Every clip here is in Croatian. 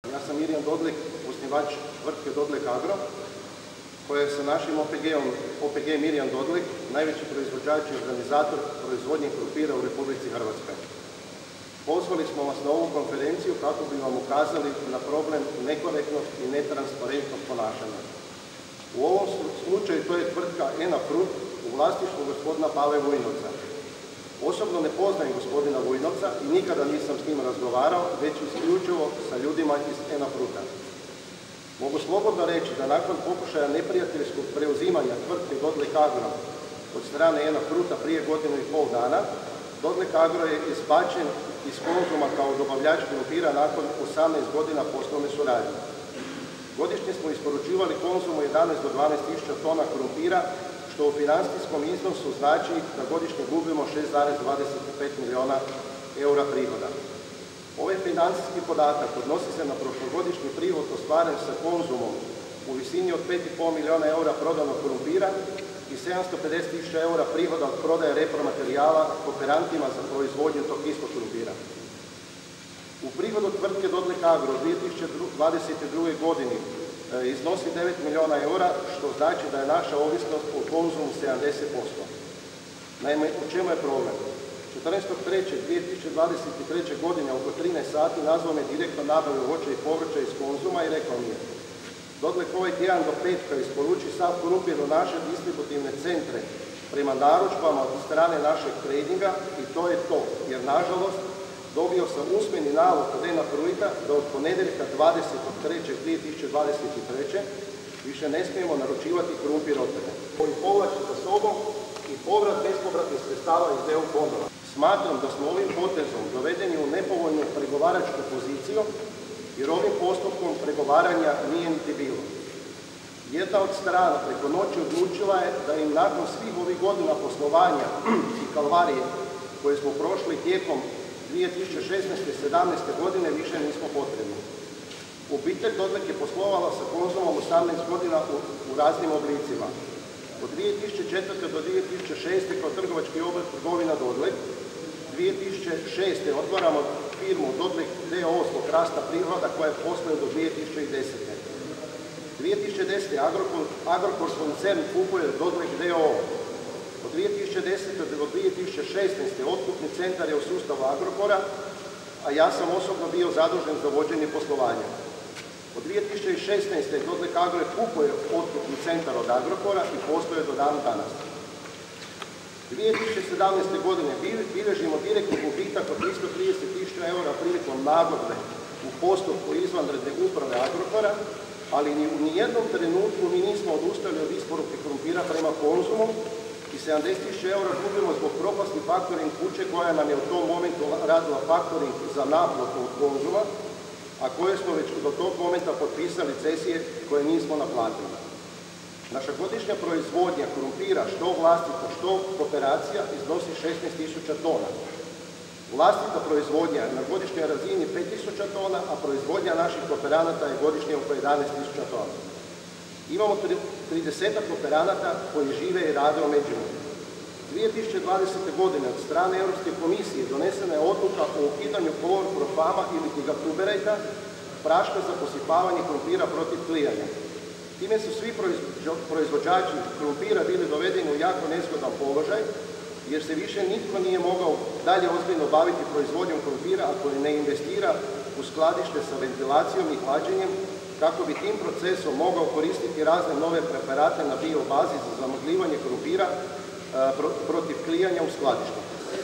Ja sam Mirjan Dodlek, osnivač tvrtke Dodlek Agro, koja je sa našim OPG Mirjan Dodlek najveći proizvođač i organizator proizvodnje krumpira u Republici Hrvatskoj. Pozvali smo vas na ovu konferenciju kako bi vam ukazali na problem nekorektnog i netransparentnog ponašanja. U ovom slučaju to je tvrtka ENNA Fruit u vlasništvu gospodina Pave Vujnovca. Osobno ne poznajem gospodina Vujnovca i nikada nisam s njim razgovarao, već isključivo sa ljudima iz ENNA Fruita. Mogu slobodno reći da nakon pokušaja neprijateljskog preuzimanja tvrtke Dodlek Agro od strane ENNA Fruita prije 1,5 dana, Dodlek Agro je izbačen iz Konzuma kao dobavljač krumpira nakon 18 godina poslovne suradnje. Godišnje smo isporučivali Konzumu 11 do 12 tisuća tona krumpira, što u financijskom iznosu znači da godišnje gubimo 6,25 milijuna eura prihoda. Ovaj financijski podatak odnosi se na prošlogodišnji prihod ostvaren sa Konzumom u visini od 5,5 milijuna eura prodanog krumpira i 750.000 eura prihoda od prodaje repromaterijala kooperantima za proizvodnju tog istog krumpira. U prihodu tvrtke Dodlek Agro u 2022. godini iznosi 9 milijuna eura, što znači da je naša ovisnost o Konzumu 70%. Naime, u čemu je problem? 14.3.2023. godine oko 13 sati nazvao me direktor nabave voća i povrća iz Konzuma i rekao mi je: Dodlek, ovaj tjedan do petka isporuči sav krumpir u naše distributivne centre prema narudžbama od strane našeg tradinga i to je to, jer nažalost dobio sam usmeni nalog od ENNA Fruita da od ponedjeljka 20.3.2023. više ne smijemo naručivati krumpir od tebe, koji povlači za sobom i povrat bespovratnih sredstava iz EU fondova. Smatram da smo ovim potezom dovedeni u nepovoljnu pregovaračku poziciju, jer ovim postupkom pregovaranja nije niti bilo. Jedna od strana preko noći odlučila je da im nakon svih ovih godina poslovanja i kalvarije koje smo prošli tijekom 2016. i 2017. godine više nismo potrebni. Obitelj Dodlek je poslovala sa Konzumom 18 godina u raznim oblicima. Od 2004. do 2006. kao trgovački obrt trgovina Dodlek, 2006. otvaramo firmu Dodlek d.o.o. zbog rasta prihoda koja je posluje do 2010. 2010. Agrokor koncern kupuje Dodlek d.o.o. Od 2010. do 2016. otkupni centar je u sustavu Agrokora, a ja sam osobno bio zadužen za vođenje poslovanja. Od 2016. Dodlek Agro kupuje otkupni centar od Agrokora i posluje do dana danas. 2017. godine bilježimo direktni gubitak od 330.000 eura prilikom nagodbe u postupku izvanredne uprave Agrokora, ali u nijednom trenutku mi nismo odustali od isporuke krumpira prema Konzumu i 70.000 eura gubimo zbog propasti faktoring kuće koja nam je u tom momentu radila faktoring za naplatu od Konzuma, a koje smo već do tog momenta potpisali cesije koje nismo naplatili. Naša godišnja proizvodnja krumpira, što vlastita, što kooperacija, iznosi 16.000 tona. Vlastita proizvodnja je na godišnjoj razini 5.000 tona, a proizvodnja naših kooperanata je godišnje oko 11.000 tona. Imamo 30 kooperanata koji žive i rade u Međimurju. 2020. godine od strane Europske komisije donesena je odluka o ukidanju klorprofama ili gigatuberejta, praška za posipavanje krumpira protiv klijanja. Time su svi proizvođači krumpira bili dovedeni u jako nezgodan položaj, jer se više nitko nije mogao dalje ozbiljno baviti proizvodnjom krumpira ako ne investira u skladište sa ventilacijom i hlađenjem, kako bi tim procesom mogao koristiti razne nove preparate na biobazi za zamagljivanje krumpira protiv klijanja u skladištu.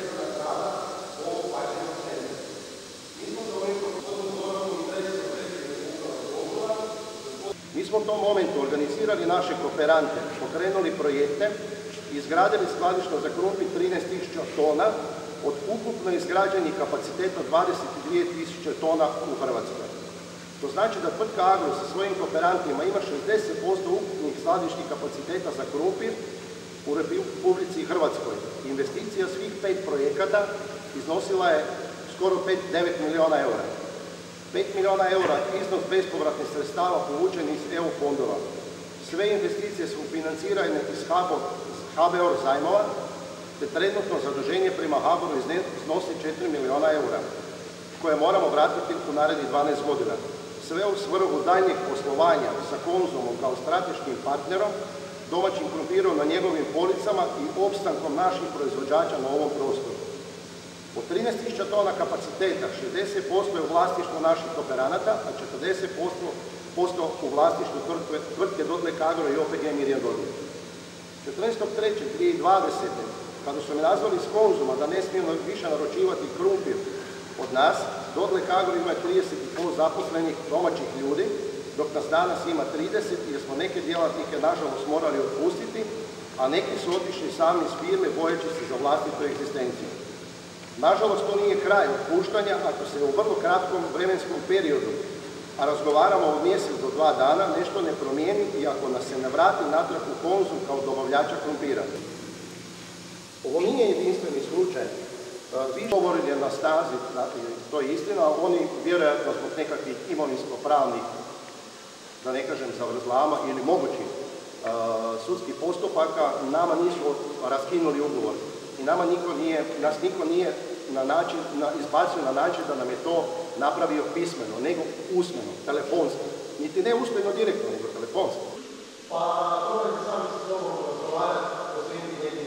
Mi smo u tom momentu organizirali naše kooperante, pokrenuli projekte i izgradili skladište za krumpir 13.000 tona od ukupno izgrađenih kapaciteta 22.000 tona u Hrvatskoj. To znači da tvrtka Agro sa svojim kooperantima ima 60% ukupnih skladišnih kapaciteta za krumpir u Republici Hrvatskoj. Investicija svih 5 projekata iznosila je skoro 9 milijuna eura. 5 milijuna eura iznos bespovratnih sredstava povučeni iz EU fondova. Sve investicije su financirane iz HBOR zajmova, te trenutno zaduženje prema HBOR-u iznosi 4 milijuna eura, koje moramo vratiti u narednih 12 godina. sve u svrhu daljnjeg poslovanja sa Konzumom kao strateškim partnerom, domaćim krumpirom na njegovim policama i opstankom naših proizvođača na ovom prostoru. Od 13.000 tona kapaciteta, 60% je u vlasništvu naših kooperanata, a 40% u vlasništvu tvrtke Dodlek Agro i OPG Mirjan Dodlek. 14.3.2020. kada su me nazvali iz Konzuma da ne smijemo više naručivati krumpir od nas, Dodlek Agro ima 30,5 zaposlenih domaćih ljudi, dok nas danas ima 30 jer smo neke djelatnike nažalost morali otpustiti, a neki su otišli sami iz firme bojeći se za vlastitu egzistenciju. Nažalost, to nije kraj otpuštanja ako se u vrlo kratkom vremenskom periodu, a razgovaramo od mjesec do 2 dana, nešto ne promijeni i ako nas se ne vrati natrag u Konzum kao dobavljača krumpira. Ovo nije jedinstveni slučaj. Vi govorili na snazi, to je istina, ali oni vjerojatno zbog nekakvih imovinsko-pravnih, da ne kažem zavrzlama ili mogućih sudskih postupaka, nama nisu raskinuli ugovor. I nas niko nije izbacio na način da nam je to napravio pismeno, nego usmeno, telefonski. Niti ne usmeno direktno, nego telefonski. Pa to je sami se dobro razgovarati o svim jednim.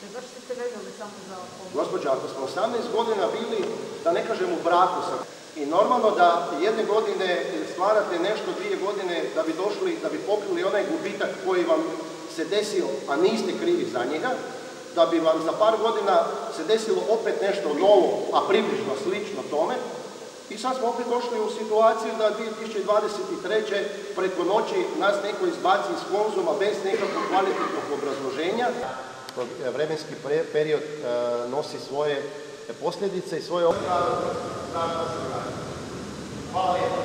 Gospođa, ako smo 18 godina bili, da ne kažem u braku sam, i normalno da jedne godine stvarate nešto 2 godine da bi došli, da bi pokrili onaj gubitak koji vam se desio, a niste krivi za njega, da bi vam za par godina se desilo opet nešto novo, a približno slično tome. I sad smo opet došli u situaciju da 2023. preko noći nas neko izbaci iz Konzuma bez nekakvog kvalitetnog obrazloženja. Vremenski period nosi svoje posljedice i svoje opravdanje. Hvala lijepo.